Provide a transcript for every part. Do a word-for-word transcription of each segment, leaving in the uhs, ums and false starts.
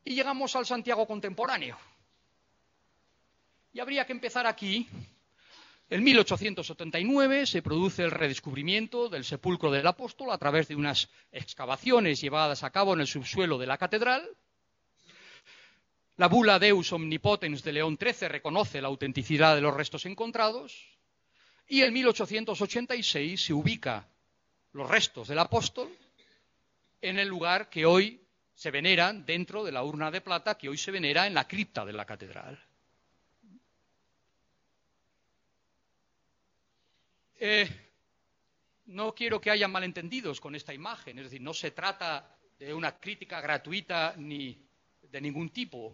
Y llegamos al Santiago contemporáneo. Y habría que empezar aquí. En mil ochocientos setenta y nueve se produce el redescubrimiento del sepulcro del apóstol a través de unas excavaciones llevadas a cabo en el subsuelo de la catedral. La bula Deus Omnipotens de León trece reconoce la autenticidad de los restos encontrados y en mil ochocientos ochenta y seis se ubica los restos del apóstol en el lugar que hoy se veneran dentro de la urna de plata que hoy se venera en la cripta de la catedral. Eh, no quiero que haya malentendidos con esta imagen, es decir, no se trata de una crítica gratuita ni de ningún tipo.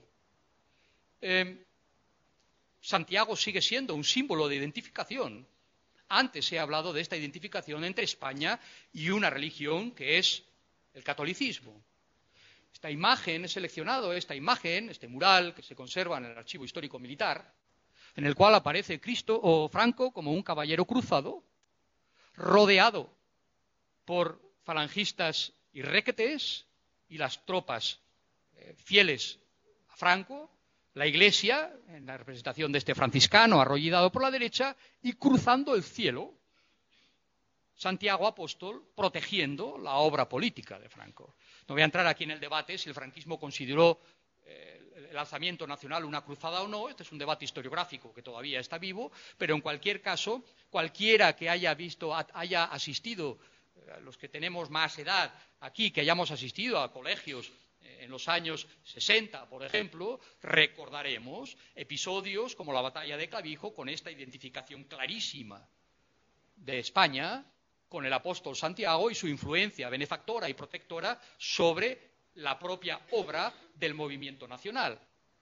Eh, Santiago sigue siendo un símbolo de identificación. Antes he hablado de esta identificación entre España y una religión que es el catolicismo. Esta imagen, he seleccionado esta imagen, este mural que se conserva en el Archivo Histórico Militar, en el cual aparece Cristo o Franco como un caballero cruzado, rodeado por falangistas y requetés y las tropas eh, fieles a Franco, la Iglesia, en la representación de este franciscano arrollado por la derecha, y cruzando el cielo, Santiago Apóstol protegiendo la obra política de Franco. No voy a entrar aquí en el debate si el franquismo consideró eh, el alzamiento nacional una cruzada o no. Este es un debate historiográfico que todavía está vivo, pero en cualquier caso, cualquiera que haya visto, haya asistido, eh, los que tenemos más edad aquí, que hayamos asistido a colegios eh, en los años sesenta, por ejemplo, recordaremos episodios como la batalla de Clavijo con esta identificación clarísima de España con el apóstol Santiago y su influencia benefactora y protectora sobre la propia obra del movimiento nacional.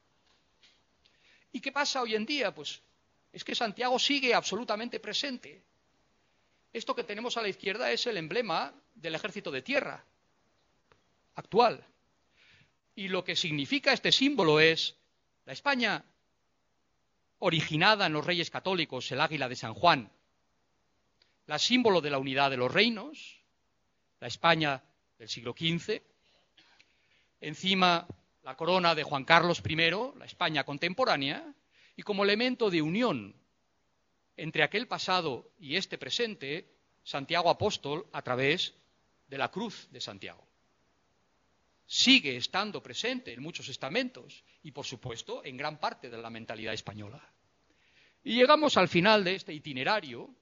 ¿Y qué pasa hoy en día? Pues es que Santiago sigue absolutamente presente. Esto que tenemos a la izquierda es el emblema del ejército de tierra actual. Y lo que significa este símbolo es la España originada en los reyes católicos, el águila de San Juan, la símbolo de la unidad de los reinos, la España del siglo quince, encima la corona de Juan Carlos primero, la España contemporánea, y como elemento de unión entre aquel pasado y este presente, Santiago Apóstol a través de la cruz de Santiago. Sigue estando presente en muchos estamentos y, por supuesto, en gran parte de la mentalidad española. Y llegamos al final de este itinerario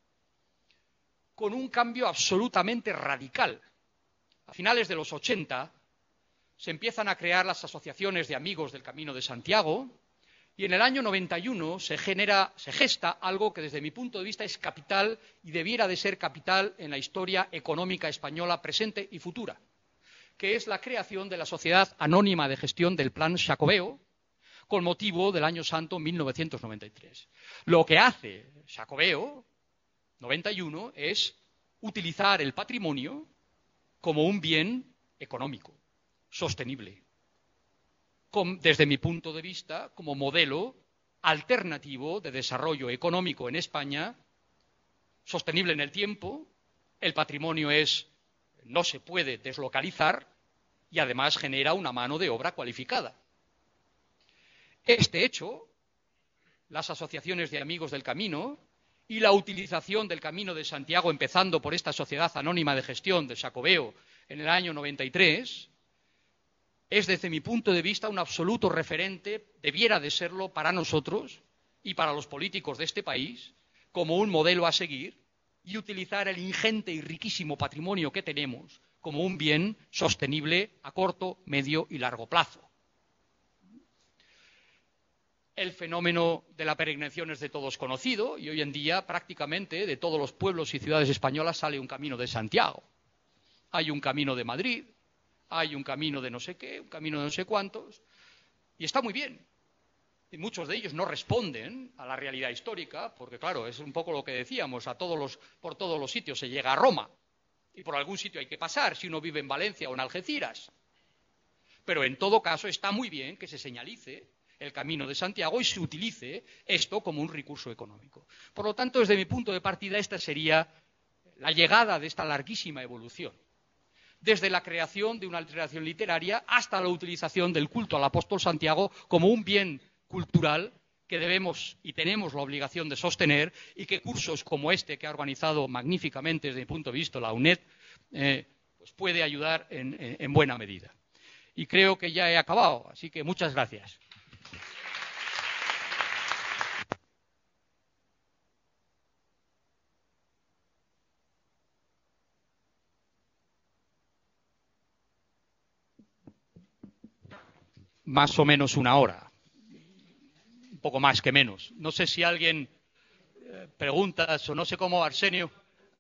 con un cambio absolutamente radical. A finales de los ochenta se empiezan a crear las asociaciones de amigos del Camino de Santiago y en el año noventa y uno se genera, se gesta algo que desde mi punto de vista es capital y debiera de ser capital en la historia económica española presente y futura, que es la creación de la Sociedad Anónima de Gestión del Plan Xacobeo, con motivo del Año Santo mil novecientos noventa y tres. Lo que hace Xacobeo noventa y uno es utilizar el patrimonio como un bien económico, sostenible, con, desde mi punto de vista, como modelo alternativo de desarrollo económico en España, sostenible en el tiempo. El patrimonio es, no se puede deslocalizar y además genera una mano de obra cualificada. Este hecho, las asociaciones de amigos del Camino y la utilización del Camino de Santiago, empezando por esta Sociedad Anónima de Gestión del Xacobeo en el año noventa y tres, es desde mi punto de vista un absoluto referente, debiera de serlo para nosotros y para los políticos de este país, como un modelo a seguir y utilizar el ingente y riquísimo patrimonio que tenemos como un bien sostenible a corto, medio y largo plazo. El fenómeno de la peregrinación es de todos conocido y hoy en día prácticamente de todos los pueblos y ciudades españolas sale un camino de Santiago. Hay un camino de Madrid, hay un camino de no sé qué, un camino de no sé cuántos, y está muy bien. Y muchos de ellos no responden a la realidad histórica, porque claro, es un poco lo que decíamos, a todos los, por todos los sitios se llega a Roma, y por algún sitio hay que pasar, si uno vive en Valencia o en Algeciras. Pero en todo caso está muy bien que se señalice el Camino de Santiago y se utilice esto como un recurso económico. Por lo tanto, desde mi punto de partida, esta sería la llegada de esta larguísima evolución. desde la creación de una literación literaria hasta la utilización del culto al apóstol Santiago como un bien cultural que debemos y tenemos la obligación de sostener, y que cursos como este, que ha organizado magníficamente desde mi punto de vista la U N E D, eh, pues puede ayudar en, en, en buena medida. Y creo que ya he acabado, así que muchas gracias. Más o menos una hora, un poco más que menos. No sé si alguien eh, preguntas o no sé cómo, Arsenio.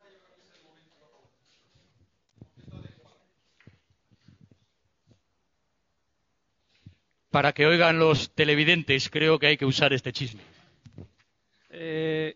Para que oigan los televidentes, creo que hay que usar este chisme. Eh,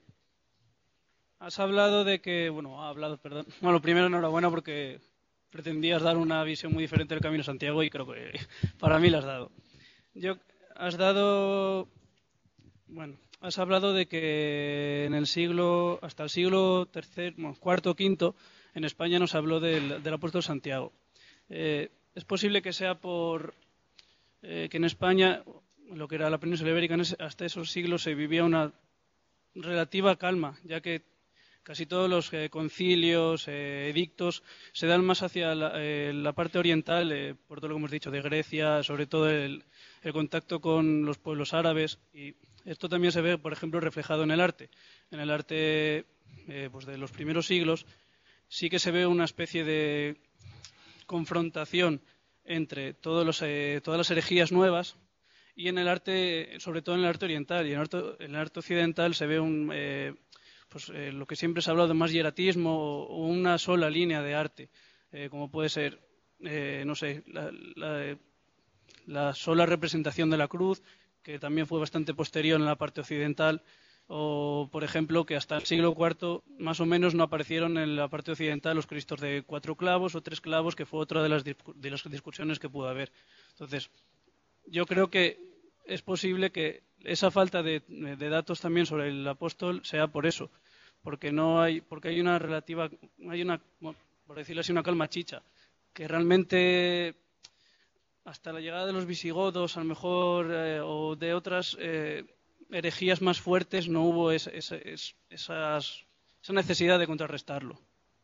has hablado de que, bueno, ha hablado, perdón. Bueno, primero enhorabuena porque pretendías dar una visión muy diferente del Camino de Santiago y creo que para mí la has dado. Yo, has dado, bueno, has hablado de que en el siglo, hasta el siglo tercero, bueno, cuarto, quinto, en España nos habló del, del apóstol Santiago. Eh, es posible que sea por eh, que en España, lo que era la península ibérica, hasta esos siglos se vivía una relativa calma, ya que casi todos los eh, concilios, eh, edictos, se dan más hacia la, eh, la parte oriental, eh, por todo lo que hemos dicho, de Grecia, sobre todo el, el contacto con los pueblos árabes. Y esto también se ve, por ejemplo, reflejado en el arte. En el arte eh, pues de los primeros siglos sí que se ve una especie de confrontación entre todos los, eh, todas las herejías nuevas, y en el arte, sobre todo en el arte oriental, y en el arte, en el arte occidental se ve un, eh, pues, eh, lo que siempre se ha hablado de más hieratismo o una sola línea de arte, eh, como puede ser, eh, no sé, la, la, la sola representación de la cruz, que también fue bastante posterior en la parte occidental, o, por ejemplo, que hasta el siglo cuarto más o menos no aparecieron en la parte occidental los cristos de cuatro clavos o tres clavos, que fue otra de las, de las discusiones que pudo haber. Entonces, yo creo que es posible que esa falta de, de datos también sobre el apóstol sea por eso, porque no hay, porque hay una relativa, hay una, por decirlo así, una calma chicha, que realmente hasta la llegada de los visigodos, a lo mejor, eh, o de otras eh, herejías más fuertes, no hubo es, es, es, esas, esa necesidad de contrarrestarlo.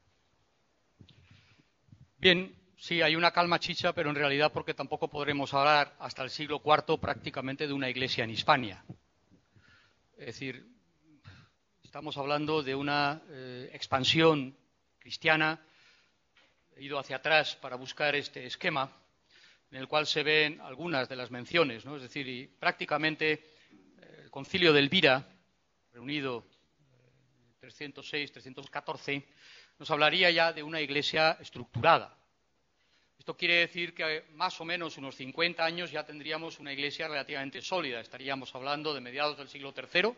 Bien, sí, hay una calma chicha, pero en realidad porque tampoco podremos hablar hasta el siglo cuarto prácticamente de una iglesia en Hispania. Es decir, estamos hablando de una eh, expansión cristiana. He ido hacia atrás para buscar este esquema, en el cual se ven algunas de las menciones, ¿no? Es decir, y prácticamente eh, el concilio de Elvira, reunido en trescientos seis, trescientos catorce, nos hablaría ya de una iglesia estructurada. Esto quiere decir que más o menos unos cincuenta años ya tendríamos una iglesia relativamente sólida. Estaríamos hablando de mediados del siglo tercero,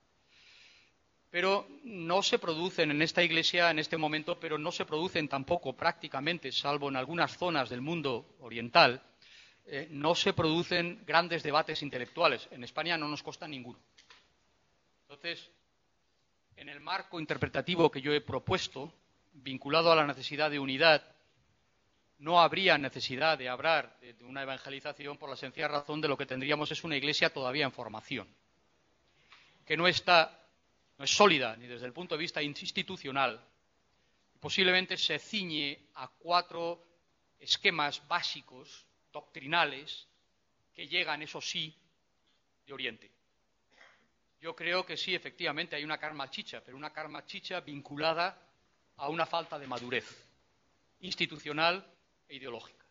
pero no se producen en esta iglesia en este momento, pero no se producen tampoco prácticamente, salvo en algunas zonas del mundo oriental, eh, no se producen grandes debates intelectuales. En España no nos consta ninguno. Entonces, en el marco interpretativo que yo he propuesto, vinculado a la necesidad de unidad, no habría necesidad de hablar de, de una evangelización por la sencilla razón de lo que tendríamos es una iglesia todavía en formación, que no está, no es sólida ni desde el punto de vista institucional, posiblemente se ciñe a cuatro esquemas básicos, doctrinales, que llegan, eso sí, de Oriente. Yo creo que sí, efectivamente, hay una karma chicha, pero una karma chicha vinculada a una falta de madurez institucional e ideológica.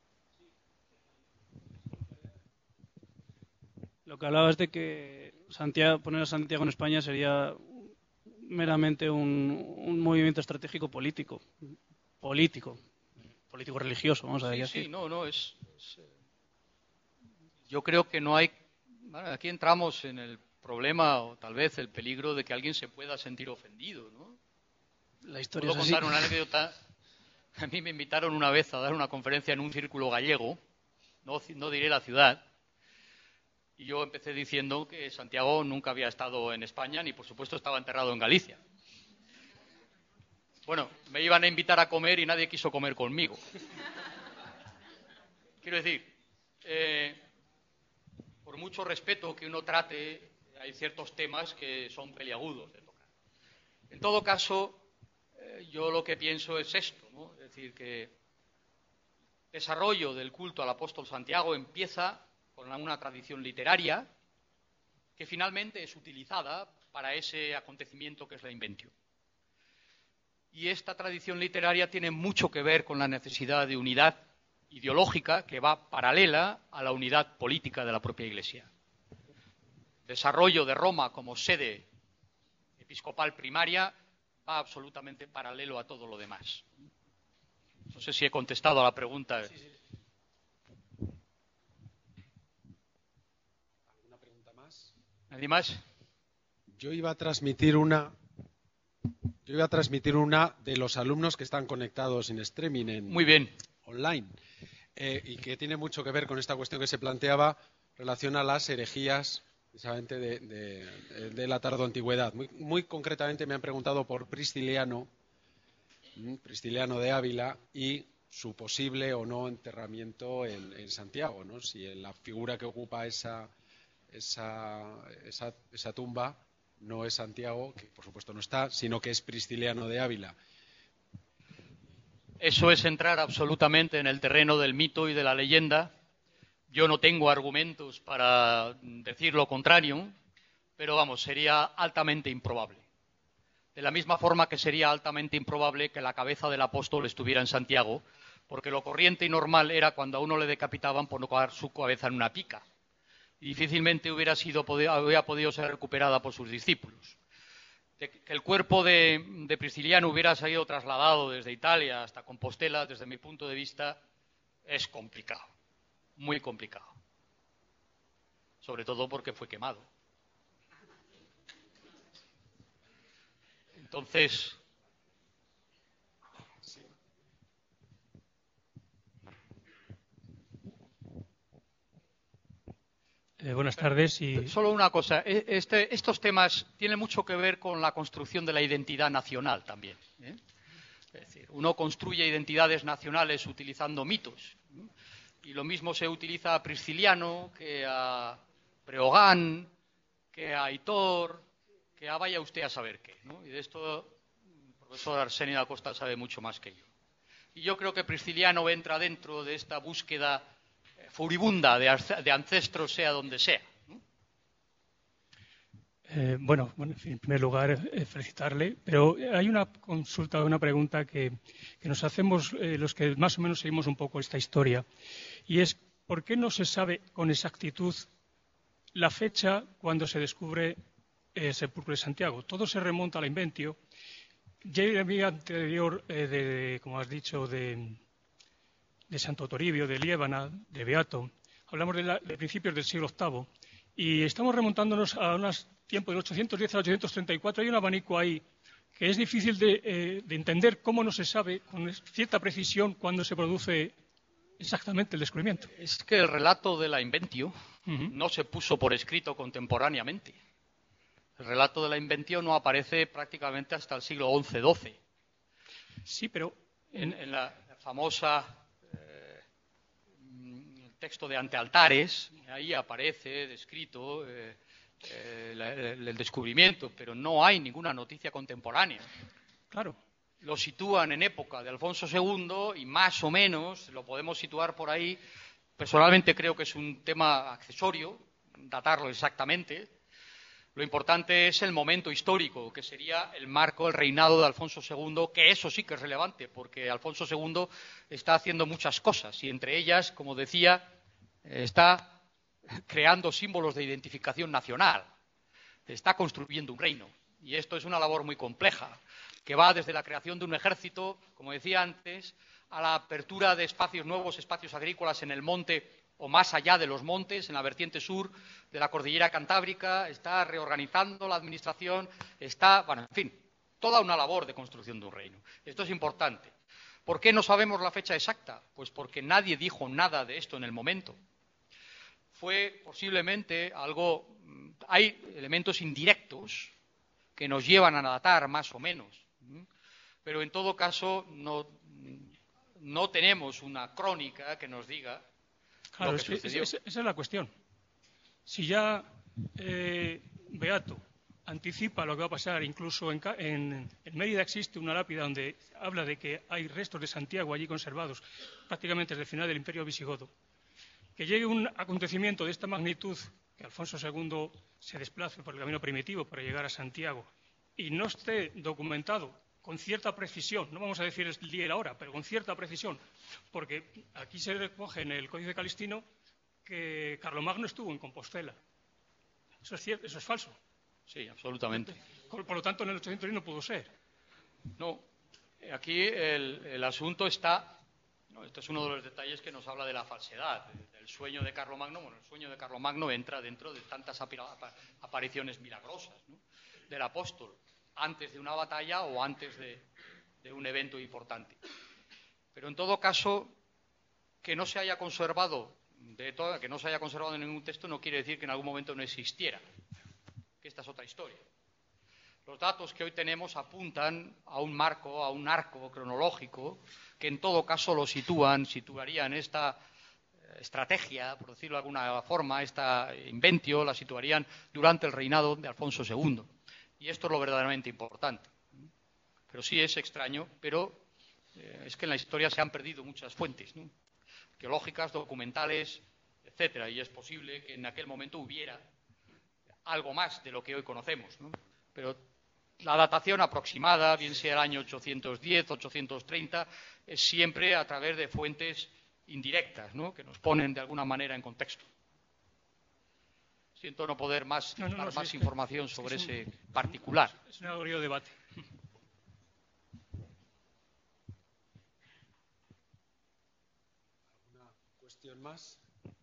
Lo que hablabas de que Santiago, poner a Santiago en España sería meramente un, un movimiento estratégico político, político, político religioso, vamos a sí, decir. Sí, no, no, es, es eh, yo creo que no hay, bueno, aquí entramos en el problema o tal vez el peligro de que alguien se pueda sentir ofendido, ¿no? La historia Puedo es así. contar una anécdota. A mí me invitaron una vez a dar una conferencia en un círculo gallego, no, no diré la ciudad, y yo empecé diciendo que Santiago nunca había estado en España ni, por supuesto, estaba enterrado en Galicia. Bueno, me iban a invitar a comer y nadie quiso comer conmigo. Quiero decir, eh, por mucho respeto que uno trate, hay ciertos temas que son peliagudos de tocar. En todo caso, eh, yo lo que pienso es esto, ¿no? Es decir, que el desarrollo del culto al apóstol Santiago empieza con una tradición literaria que finalmente es utilizada para ese acontecimiento que es la Inventio. Y esta tradición literaria tiene mucho que ver con la necesidad de unidad ideológica que va paralela a la unidad política de la propia Iglesia. Desarrollo de Roma como sede episcopal primaria va absolutamente paralelo a todo lo demás. No sé si he contestado a la pregunta. Sí, sí. ¿Alguna pregunta más? ¿Nadie más? Yo iba a transmitir una... Yo iba a transmitir una de los alumnos que están conectados in streaming en, Muy bien. online eh, y que tiene mucho que ver con esta cuestión que se planteaba en relación a las herejías precisamente de, de, de la tardoantigüedad. Muy, muy concretamente me han preguntado por Prisciliano, Prisciliano de Ávila y su posible o no enterramiento en, en Santiago, ¿no? Si la figura que ocupa esa, esa, esa, esa tumba no es Santiago, que por supuesto no está, sino que es Prisciliano de Ávila. Eso es entrar absolutamente en el terreno del mito y de la leyenda. Yo no tengo argumentos para decir lo contrario, pero vamos, sería altamente improbable. De la misma forma que sería altamente improbable que la cabeza del apóstol estuviera en Santiago, porque lo corriente y normal era cuando a uno le decapitaban por no coger su cabeza en una pica. Y difícilmente hubiera, sido, hubiera podido ser recuperada por sus discípulos. De que el cuerpo de, de Prisciliano hubiera sido trasladado desde Italia hasta Compostela, desde mi punto de vista, es complicado, muy complicado. Sobre todo porque fue quemado. Entonces... Eh, buenas tardes. Y... Solo una cosa. Este, estos temas tienen mucho que ver con la construcción de la identidad nacional también, ¿eh? Es decir, uno construye identidades nacionales utilizando mitos. ¿eh? Y lo mismo se utiliza a Prisciliano que a Breogán, que a Aitor, que a vaya usted a saber qué, ¿no? Y de esto el profesor Arsenio da Costa sabe mucho más que yo. Y yo creo que Prisciliano entra dentro de esta búsqueda furibunda de ancestros, sea donde sea. Eh, bueno, bueno, en, fin, en primer lugar, eh, felicitarle, pero hay una consulta, una pregunta que, que nos hacemos eh, los que más o menos seguimos un poco esta historia, y es ¿por qué no se sabe con exactitud la fecha cuando se descubre el sepulcro de Santiago? Todo se remonta a la Inventio. Ya había anterior, eh, de, de, como has dicho, de... de Santo Toribio, de Liébana, de Beato. Hablamos de, la, de principios del siglo octavo y estamos remontándonos a unos tiempos del ochocientos diez al ochocientos treinta y cuatro. Hay un abanico ahí que es difícil de, eh, de entender cómo no se sabe con cierta precisión cuándo se produce exactamente el descubrimiento. Es que el relato de la Inventio uh-huh. no se puso por escrito contemporáneamente. El relato de la Inventio no aparece prácticamente hasta el siglo once doce. Sí, pero... En, en la famosa... texto de Antealtares, ahí aparece descrito eh, eh, la, el, el descubrimiento, pero no hay ninguna noticia contemporánea. Claro. Lo sitúan en época de Alfonso segundo y más o menos lo podemos situar por ahí. Personalmente creo que es un tema accesorio, datarlo exactamente. Lo importante es el momento histórico, que sería el marco, el reinado de Alfonso segundo, que eso sí que es relevante, porque Alfonso segundo está haciendo muchas cosas y entre ellas, como decía, está creando símbolos de identificación nacional, está construyendo un reino. Y esto es una labor muy compleja, que va desde la creación de un ejército, como decía antes, a la apertura de espacios nuevos, espacios agrícolas en el monte o más allá de los montes, en la vertiente sur de la cordillera cantábrica, está reorganizando la administración, está, bueno, en fin, toda una labor de construcción de un reino. Esto es importante. ¿Por qué no sabemos la fecha exacta? Pues porque nadie dijo nada de esto en el momento. Fue posiblemente algo... Hay elementos indirectos que nos llevan a datar más o menos. Pero en todo caso no, no tenemos una crónica que nos diga Claro, lo que es que sucedió. esa, esa es la cuestión. Si ya eh, Beato anticipa lo que va a pasar, incluso en, en, en Mérida existe una lápida donde habla de que hay restos de Santiago allí conservados prácticamente desde el final del Imperio Visigodo. Que llegue un acontecimiento de esta magnitud, que Alfonso segundo se desplace por el camino primitivo para llegar a Santiago y no esté documentado con cierta precisión, no vamos a decir el día y la hora, pero con cierta precisión, porque aquí se recoge en el Códice Calistino que Carlomagno estuvo en Compostela. Eso es cierto, eso es falso. Sí, absolutamente. Por lo tanto, en el ochocientos diez no pudo ser. No, aquí el, el asunto está... No, esto es uno de los detalles que nos habla de la falsedad, del sueño de Carlomagno. Bueno, el sueño de Carlomagno entra dentro de tantas apariciones milagrosas, ¿no?, del apóstol, antes de una batalla o antes de, de un evento importante. Pero en todo caso, que no se haya conservado de todo, que no se haya conservado en ningún texto no quiere decir que en algún momento no existiera, que esta es otra historia. Los datos que hoy tenemos apuntan a un marco, a un arco cronológico que en todo caso lo sitúan, situarían esta estrategia, por decirlo de alguna forma, esta inventio, la situarían durante el reinado de Alfonso segundo. Y esto es lo verdaderamente importante. Pero sí es extraño, pero eh, es que en la historia se han perdido muchas fuentes, ¿no?, arqueológicas, documentales, etcétera, y es posible que en aquel momento hubiera algo más de lo que hoy conocemos, ¿no? Pero la datación aproximada, bien sea el año ochocientos diez, ochocientos treinta, es siempre a través de fuentes indirectas, ¿no?, que nos ponen de alguna manera en contexto. Siento no poder más, no, no, dar no, sí, más es información que, sobre es un, ese particular. Es un aburrido debate. ¿Alguna cuestión más?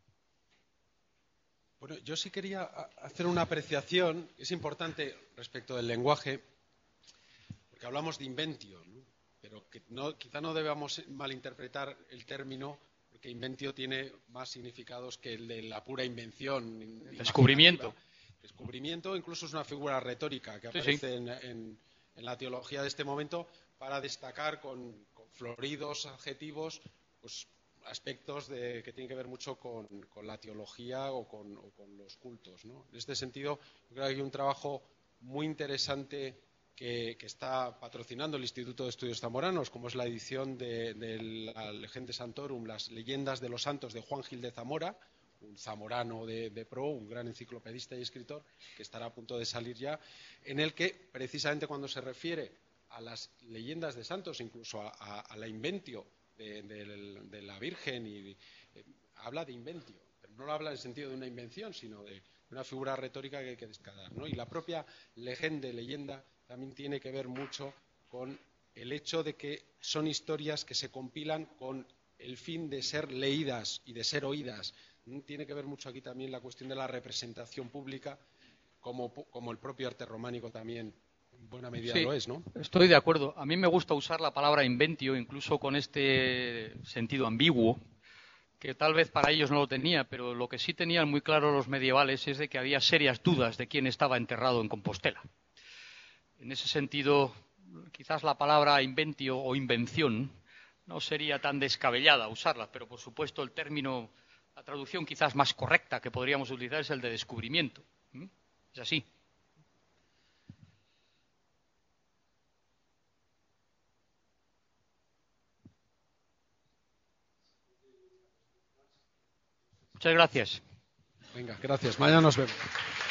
Bueno, yo sí quería hacer una apreciación, es importante respecto del lenguaje, porque hablamos de inventio, ¿no?, pero que no, quizá no debamos malinterpretar el término, porque inventio tiene más significados que el de la pura invención. Descubrimiento. Descubrimiento incluso es una figura retórica que Sí, aparece sí. En, en, en la teología de este momento para destacar con, con floridos adjetivos pues, aspectos de, que tienen que ver mucho con, con la teología o con, o con los cultos, ¿no? En este sentido, yo creo que hay un trabajo muy interesante que, que está patrocinando el Instituto de Estudios Zamoranos, como es la edición de, de la Legende Santorum, las leyendas de los santos de Juan Gil de Zamora, un zamorano de, de pro, un gran enciclopedista y escritor, que estará a punto de salir ya, en el que, precisamente cuando se refiere a las leyendas de santos, incluso a, a, a la inventio de, de, de la Virgen, y eh, habla de inventio, pero no lo habla en el sentido de una invención, sino de una figura retórica que hay que descargar, ¿no? Y la propia legende, leyenda, también tiene que ver mucho con el hecho de que son historias que se compilan con el fin de ser leídas y de ser oídas. Tiene que ver mucho aquí también la cuestión de la representación pública, como, como el propio arte románico también en buena medida Sí, lo es, ¿no? Estoy de acuerdo. A mí me gusta usar la palabra inventio, incluso con este sentido ambiguo, que tal vez para ellos no lo tenía, pero lo que sí tenían muy claro los medievales es de que había serias dudas de quién estaba enterrado en Compostela. En ese sentido, quizás la palabra inventio o invención no sería tan descabellada usarla, pero por supuesto el término, la traducción quizás más correcta que podríamos utilizar es el de descubrimiento. ¿Mm? Es así. Muchas gracias. Venga, gracias. Mañana nos vemos.